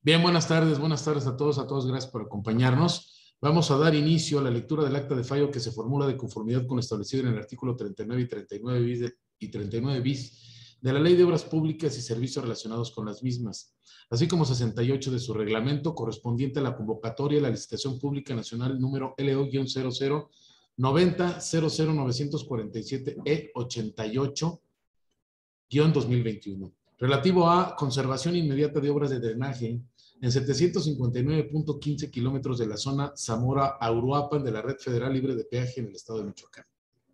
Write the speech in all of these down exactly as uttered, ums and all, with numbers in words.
Bien, buenas tardes, buenas tardes a todos, a todos, gracias por acompañarnos. Vamos a dar inicio a la lectura del acta de fallo que se formula de conformidad con lo establecido en el artículo treinta y nueve y treinta y nueve bis de, y treinta y nueve bis de la Ley de Obras Públicas y Servicios relacionados con las mismas, así como sesenta y ocho de su reglamento correspondiente a la convocatoria de la licitación pública nacional número L O cero cero noventa cero cero novecientos cuarenta y siete E ochenta y ocho dos mil veintiuno, relativo a conservación inmediata de obras de drenaje en setecientos cincuenta y nueve punto quince kilómetros de la zona Zamora-Auruapan de la Red Federal Libre de Peaje en el estado de Michoacán.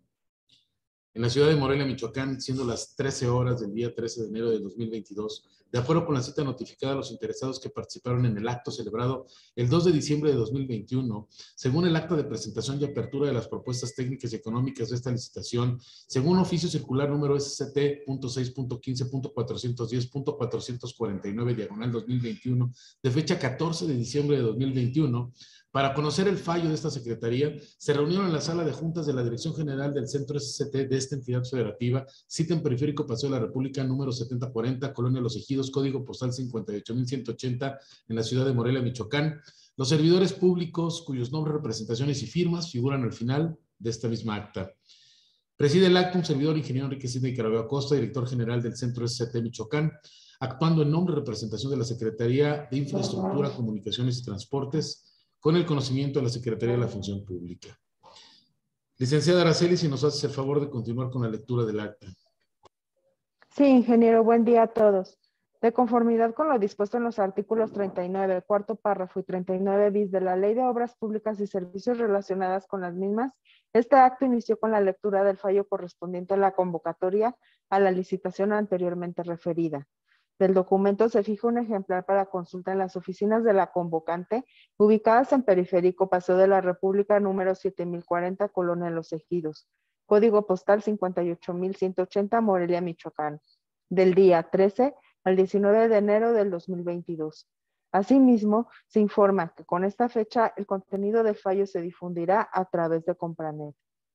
En la ciudad de Morelia, Michoacán, siendo las trece horas del día trece de enero de dos mil veintidós, de acuerdo con la cita notificada a los interesados que participaron en el acto celebrado el dos de diciembre de dos mil veintiuno, según el acta de presentación y apertura de las propuestas técnicas y económicas de esta licitación, según oficio circular número S C T punto seis punto quince punto cuatrocientos diez punto cuatrocientos cuarenta y nueve diagonal dos mil veintiuno, de fecha catorce de diciembre de dos mil veintiuno, para conocer el fallo de esta Secretaría, se reunieron en la sala de juntas de la Dirección General del Centro S C T de esta entidad federativa, cita en Periférico Paseo de la República, número setenta cuarenta, Colonia Los Ejidos, código postal cincuenta y ocho mil ciento ochenta, en la ciudad de Morelia, Michoacán. Los servidores públicos, cuyos nombres, representaciones y firmas figuran al final de esta misma acta. Preside el acto un servidor, ingeniero Enrique Sidney Caraveo Acosta, director general del Centro S C T Michoacán, actuando en nombre y representación de la Secretaría de Infraestructura, Comunicaciones y Transportes, con el conocimiento de la Secretaría de la Función Pública. Licenciada Araceli, si nos hace el favor de continuar con la lectura del acta. Sí, ingeniero, buen día a todos. De conformidad con lo dispuesto en los artículos treinta y nueve, cuarto párrafo y treinta y nueve bis de la Ley de Obras Públicas y Servicios relacionadas con las mismas, este acto inició con la lectura del fallo correspondiente a la convocatoria a la licitación anteriormente referida. Del documento se fija un ejemplar para consulta en las oficinas de la convocante, ubicadas en Periférico Paseo de la República, número siete mil cuarenta, Colonia Los Ejidos, código postal cincuenta y ocho mil ciento ochenta, Morelia, Michoacán, del día trece al diecinueve de enero del dos mil veintidós. Asimismo, se informa que con esta fecha el contenido del fallo se difundirá a través de Compranet.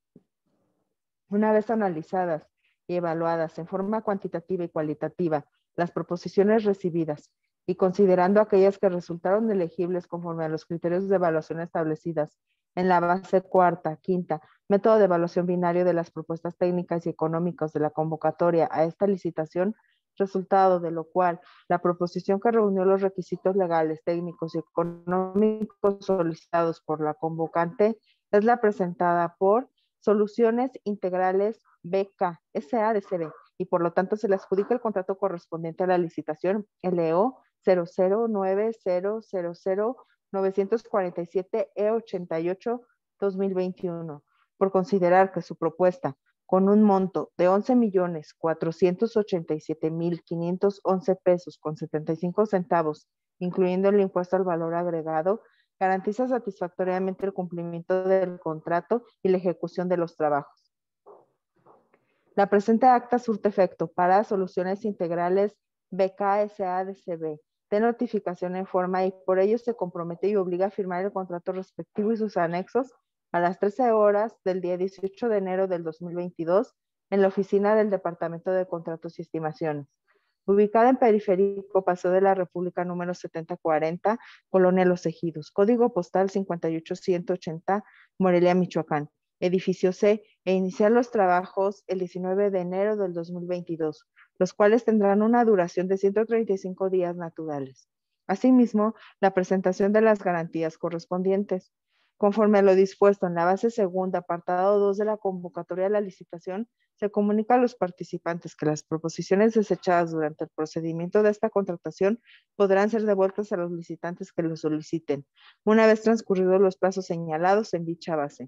Una vez analizadas y evaluadas en forma cuantitativa y cualitativa las proposiciones recibidas y considerando aquellas que resultaron elegibles conforme a los criterios de evaluación establecidas en la base cuarta, quinta, método de evaluación binario de las propuestas técnicas y económicas de la convocatoria a esta licitación, resultado de lo cual la proposición que reunió los requisitos legales, técnicos y económicos solicitados por la convocante es la presentada por Soluciones Integrales B K S A de C B, y por lo tanto se le adjudica el contrato correspondiente a la licitación L O cero cero nueve cero cero cero novecientos cuarenta y siete E ochenta y ocho dos mil veintiuno, por considerar que su propuesta, con un monto de once millones cuatrocientos ochenta y siete mil quinientos once pesos con setenta y cinco centavos, incluyendo el impuesto al valor agregado, garantiza satisfactoriamente el cumplimiento del contrato y la ejecución de los trabajos. La presente acta surte efecto para Soluciones Integrales B K S A D C B de notificación en forma, y por ello se compromete y obliga a firmar el contrato respectivo y sus anexos a las trece horas del día dieciocho de enero del dos mil veintidós en la oficina del Departamento de Contratos y Estimaciones, ubicada en Periférico Paseo de la República número setenta cuarenta, Colonia Los Ejidos, código postal cincuenta y ocho mil ciento ochenta, Morelia, Michoacán, edificio C, e iniciar los trabajos el diecinueve de enero del dos mil veintidós, los cuales tendrán una duración de ciento treinta y cinco días naturales. Asimismo, la presentación de las garantías correspondientes. Conforme a lo dispuesto en la base segunda, apartado dos de la convocatoria de la licitación, se comunica a los participantes que las proposiciones desechadas durante el procedimiento de esta contratación podrán ser devueltas a los licitantes que lo soliciten, una vez transcurridos los plazos señalados en dicha base.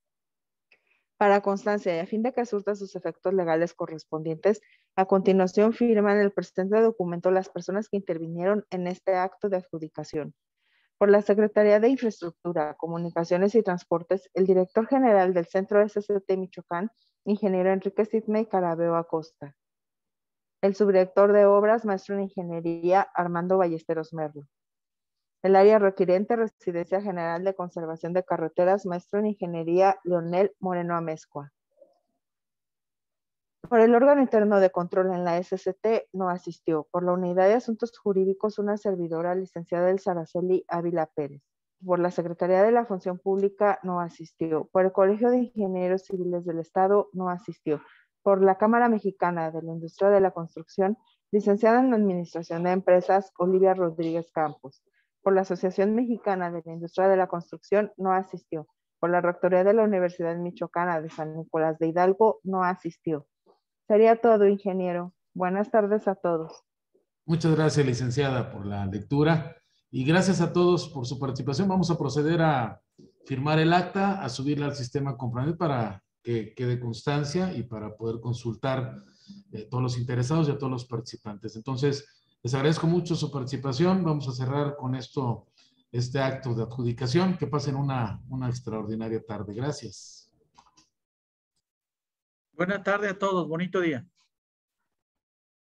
Para constancia y a fin de que surta sus efectos legales correspondientes, a continuación firman el presente documento las personas que intervinieron en este acto de adjudicación. Por la Secretaría de Infraestructura, Comunicaciones y Transportes, el director general del Centro S C T Michoacán, ingeniero Enrique Sidney Caraveo Acosta. El subdirector de Obras, maestro en Ingeniería, Armando Ballesteros Merlo. El área requiriente, Residencia General de Conservación de Carreteras, maestro en Ingeniería, Leonel Moreno Amezcua. Por el órgano interno de control en la S C T no asistió. Por la Unidad de Asuntos Jurídicos, una servidora, licenciada Elsa Araceli Ávila Pérez. Por la Secretaría de la Función Pública no asistió. Por el Colegio de Ingenieros Civiles del Estado no asistió. Por la Cámara Mexicana de la Industria de la Construcción, licenciada en Administración de Empresas, Olivia Rodríguez Campos. Por la Asociación Mexicana de la Industria de la Construcción no asistió. Por la Rectoría de la Universidad Michoacana de San Nicolás de Hidalgo no asistió. Sería todo, ingeniero. Buenas tardes a todos. Muchas gracias, licenciada, por la lectura. Y gracias a todos por su participación. Vamos a proceder a firmar el acta, a subirla al sistema Compranet para que quede constancia y para poder consultar a todos los interesados y a todos los participantes. Entonces, les agradezco mucho su participación. Vamos a cerrar con esto, este acto de adjudicación. Que pasen una, una extraordinaria tarde. Gracias. Buena tarde a todos. Bonito día.